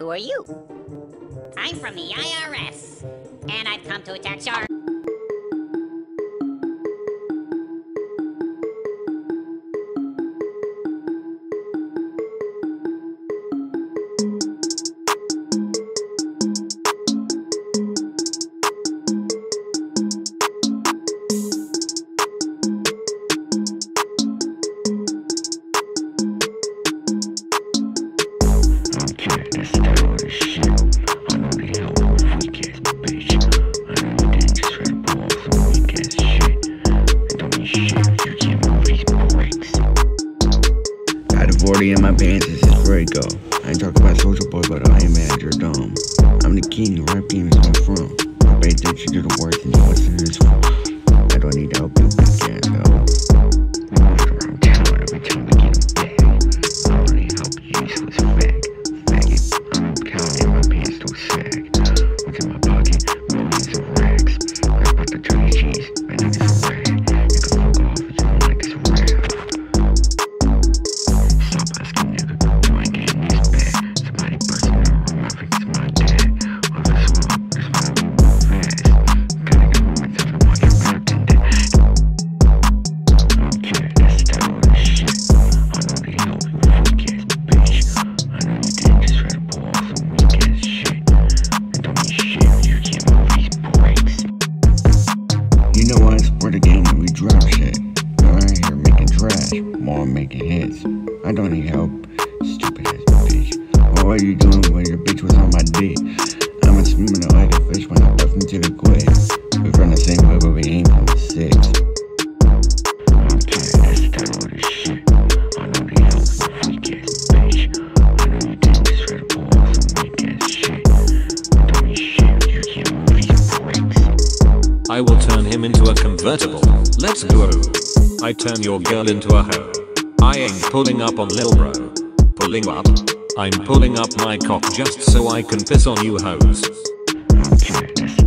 Who are you? I'm from the IRS, and I've come to attack Char. In my pants, this is where it go. I ain't talking about Soulja Boy, but I ain't mad, you're dumb. I'm the king, the rap game is where I'm from. I pay attention to the words and you listen to this phone. I don't need help, you can't help. We walk around town every time we get a bag. I don't need help, useless faggot. I'm counting my pants, don't sag. What's in my pocket? Millions of rags. I bought the Chuck E. Cheese, my name is Rag. You can fuck off if you don't like this rap. You know I support the game when we drop shit. You're out here making trash, more making hits. I don't need help, stupid ass bitch. What are you doing when your bitch was on my dick? I'm a swimming like a fish when I bust into the quid. We from the same way, but we ain't from the six. Okay, that's the title of this shit. I don't need help, you weak ass bitch. I know you think this try to pull off some weak ass shit. I don't need shit, you can't move these brakes. I will turn him into a convertible. Let's go. I turn your girl into a hoe. I ain't pulling up on lil bro. Pulling up? I'm pulling up my cock just so I can piss on you hoes. Okay,